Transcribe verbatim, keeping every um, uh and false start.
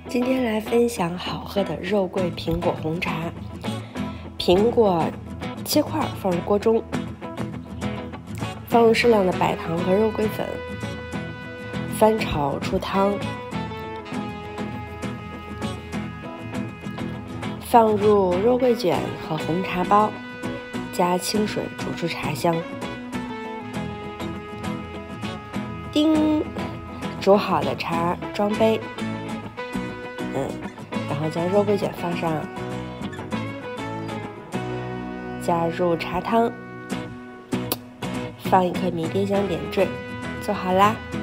今天来分享好喝的肉桂苹果红茶。苹果切块放入锅中，放入适量的白糖和肉桂粉，翻炒出汤，放入肉桂卷和红茶包，加清水煮出茶香。叮，煮好的茶装杯，嗯，然后将肉桂卷放上，加入茶汤，放一颗迷迭香点缀，做好啦。